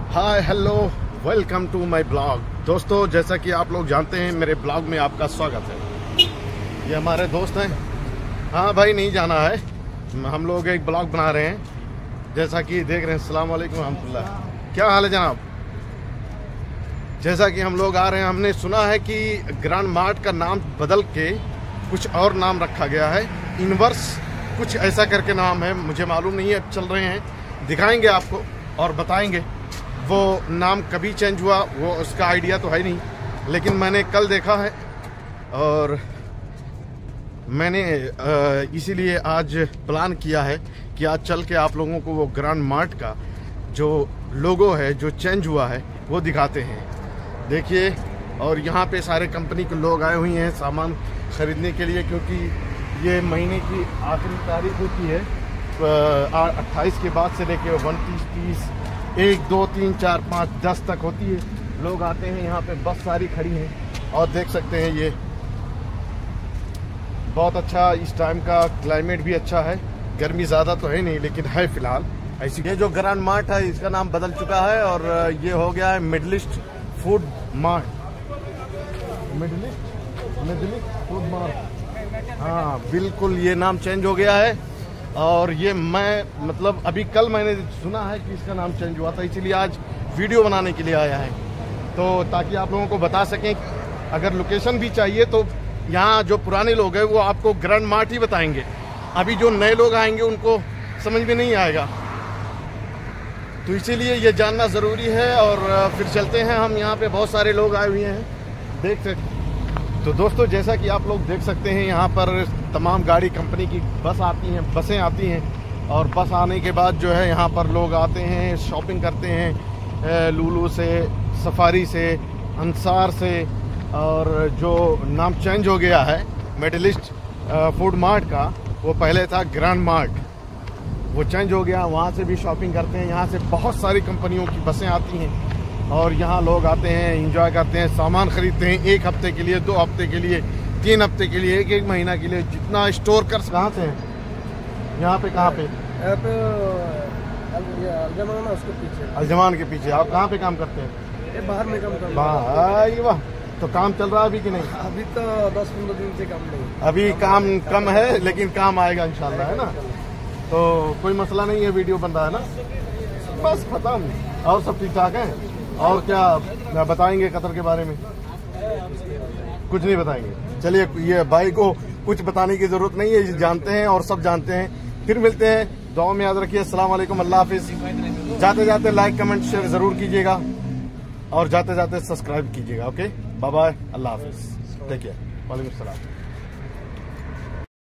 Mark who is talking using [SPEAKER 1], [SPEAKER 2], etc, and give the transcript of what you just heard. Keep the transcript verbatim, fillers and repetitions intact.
[SPEAKER 1] Hi hello welcome to my blog. दोस्तों, जैसा कि आप लोग जानते हैं, मेरे ब्लॉग में आपका स्वागत है। ये हमारे दोस्त हैं। हाँ भाई, नहीं जाना है, हम लोग एक ब्लॉग बना रहे हैं। जैसा कि देख रहे हैं, अस्सलाम वालेकुम रहमतुल्लाह। क्या हाल है जनाब? जैसा कि हम लोग आ रहे हैं, हमने सुना है कि ग्रैंड मार्ट का नाम बदल के कुछ और नाम रखा गया है, इनवर्स कुछ ऐसा करके नाम है, मुझे मालूम नहीं है। अब चल रहे हैं, दिखाएंगे आपको और बताएंगे वो नाम कभी चेंज हुआ, वो उसका आइडिया तो है नहीं, लेकिन मैंने कल देखा है और मैंने इसीलिए आज प्लान किया है कि आज चल के आप लोगों को वो ग्रैंड मार्ट का जो लोगो है, जो चेंज हुआ है, वो दिखाते हैं। देखिए, और यहाँ पे सारे कंपनी के लोग आए हुए हैं सामान ख़रीदने के लिए, क्योंकि ये महीने की आखिरी तारीख होती है, अट्ठाईस के बाद से लेके उनतीस तीस एक दो तीन चार पाँच दस तक होती है। लोग आते हैं यहाँ पे, बस सारी खड़ी हैं और देख सकते हैं ये बहुत अच्छा, इस टाइम का क्लाइमेट भी अच्छा है। गर्मी ज़्यादा तो है नहीं, लेकिन है फिलहाल ऐसी। ये जो ग्रैंड मार्ट है, इसका नाम बदल चुका है और ये हो गया है Middle East food mart. Middle East Middle East food mart, हाँ बिल्कुल, ये नाम चेंज हो गया है। और ये मैं मतलब अभी कल मैंने सुना है कि इसका नाम चेंज हुआ था, इसीलिए आज वीडियो बनाने के लिए आया है, तो ताकि आप लोगों को बता सकें। अगर लोकेशन भी चाहिए तो यहाँ जो पुराने लोग हैं वो आपको ग्रैंड मार्ट ही बताएंगे, अभी जो नए लोग आएंगे उनको समझ में नहीं आएगा, तो इसीलिए ये जानना ज़रूरी है। और फिर चलते हैं हम, यहाँ पे बहुत सारे लोग आए हुए हैं, देख सकते। तो दोस्तों, जैसा कि आप लोग देख सकते हैं, यहाँ पर तमाम गाड़ी कंपनी की बस आती हैं, बसें आती हैं, और बस आने के बाद जो है यहाँ पर लोग आते हैं, शॉपिंग करते हैं, लुलु से, सफारी से, अंसार से। और जो नाम चेंज हो गया है मिडिल ईस्ट फूड मार्ट का, वो पहले था ग्रैंड मार्ट, वो चेंज हो गया। वहाँ से भी शॉपिंग करते हैं, यहाँ से बहुत सारी कंपनियों की बसें आती हैं और यहाँ लोग आते हैं, एंजॉय करते हैं, सामान खरीदते हैं, एक हफ्ते के लिए, दो हफ्ते के लिए, तीन हफ्ते के लिए, एक एक महीना के लिए, जितना स्टोर कर। कहाँ से हैं यहाँ पे? कहाँ पे?
[SPEAKER 2] यहाँ पे अल्जमान, उसके पीछे।
[SPEAKER 1] अल्जमान के पीछे। आप कहाँ पे काम करते हैं?
[SPEAKER 2] ये बाहर में काम कर।
[SPEAKER 1] भाई वाह, तो काम चल रहा है अभी कि नहीं?
[SPEAKER 2] अभी तो दस पंद्रह दिन से काम नहीं,
[SPEAKER 1] अभी काम कम है, लेकिन काम आएगा इंशाल्लाह, है ना? तो कोई मसला नहीं है, वीडियो बन रहा है ना, बस खत्म। और सब ठीक ठाक है? और क्या बताएंगे कतर के बारे में? कुछ नहीं बताएंगे। चलिए, ये भाई को कुछ बताने की जरूरत नहीं है, जानते हैं और सब जानते हैं। फिर मिलते हैं, दुआ में याद रखिए। अस्सलाम वालेकुम, अल्लाह हाफिज। जाते जाते लाइक कमेंट शेयर जरूर कीजिएगा और जाते जाते सब्सक्राइब कीजिएगा। ओके, बाय बाय, अल्लाह हाफिज, टेक केयर, वालेकुम सलाम।